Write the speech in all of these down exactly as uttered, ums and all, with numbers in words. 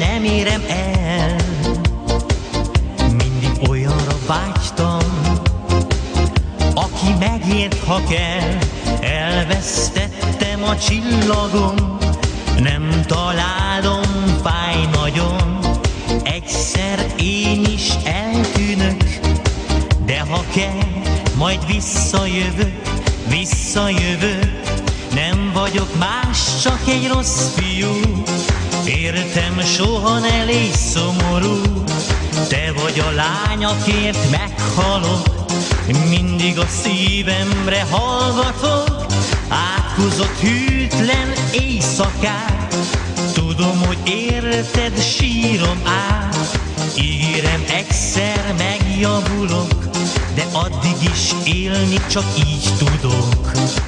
nem érem el. Mindig olyanra vágytam, aki megért, ha kell. Elvesztettem a csillagom, nem találom, fáj nagyon. Egyszer én is eltűnök, de ha kell, majd visszajövök, visszajövök. Nem vagyok más, csak egy rossz fiú. Értem, soha ne légy szomorú. Te vagy a lány, akért meghalok. Mindig a szívemre hallgatok. Áthúzott hűtlen éjszakát. Tudom, hogy érted, sírom át. Ígérem, egyszer megjavulok, de addig is élni csak így tudok.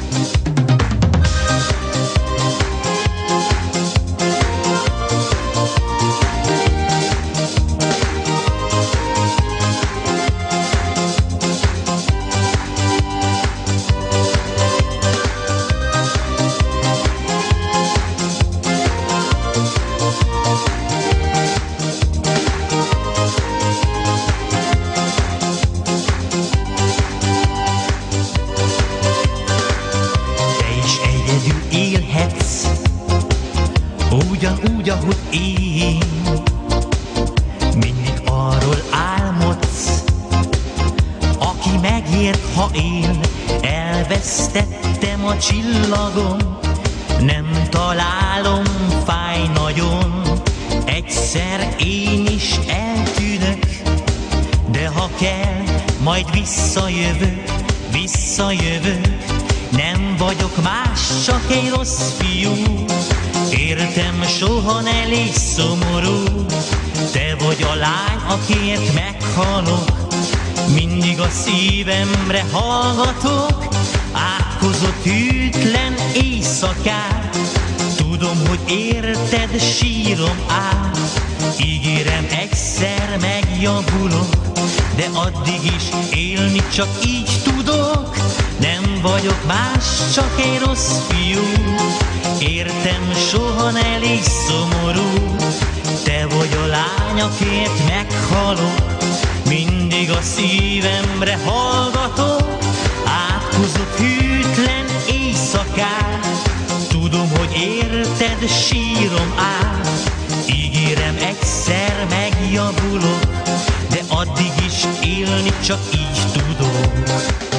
Élhetsz ugyanúgy, ahogy én. Mindig arról álmodsz, aki megért, ha él. Elvesztettem a csillagom, nem találom, fáj nagyon. Egyszer én is eltűnök, de ha kell, majd visszajövök, visszajövök. Nem vagyok más, csak egy rossz fiú. Értem, soha ne légy szomorú. Te vagy a lány, akiért meghalok. Mindig a szívemre hallgatok. Átkozott hűtlen éjszakát. Tudom, hogy érted, sírom át. Ígérem, egyszer megjavulok, de addig is élni csak így tudok. Nem vagyok más, csak egy rossz fiú. Értem, soha ne légy szomorú. Te vagy a lány, akért meghalok. Mindig a szívemre hallgatok. Áthúzott hűtlen éjszakát. Tudom, hogy érted, sírom át. Ígérem, egyszer megjavulok, de addig is élni csak így tudok.